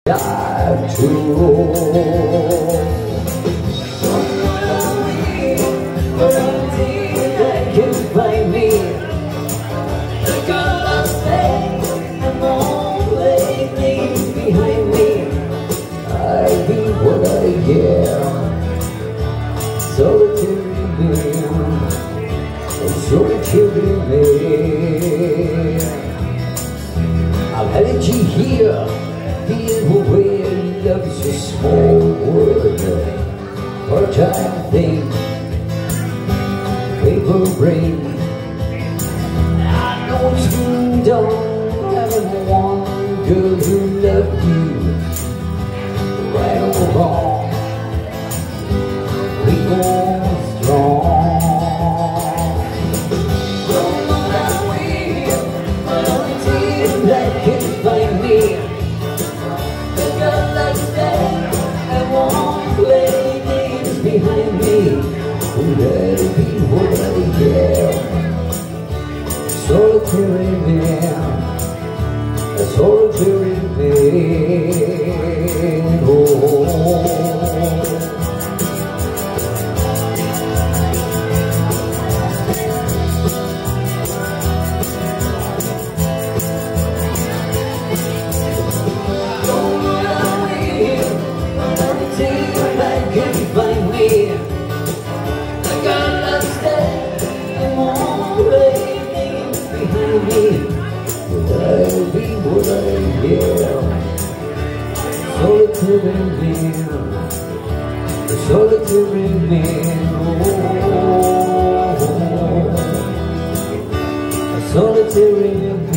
Time to roll. That can find me. The girl I stay and won't lay things behind me. I be what I am, solitary man, a solitary man. I've had it here. Being aware love is a small word, part-time thing, paper brain. I know it's true, don't have one girl who loved you, right or wrong, we go strong. Don't know that way, but until that can find me. Behind me, let it be what I am, solitary man, a solitary man. Oh. Find me, I got Algester and won't lay things behind me. But I'll be what I am, solitary man, a solitary man. Oh, a solitary man.